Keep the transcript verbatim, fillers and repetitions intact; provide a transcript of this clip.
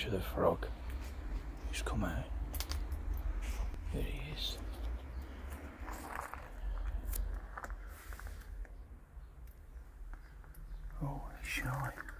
picture of the frog. He's come out. There he is. Oh, he's shy.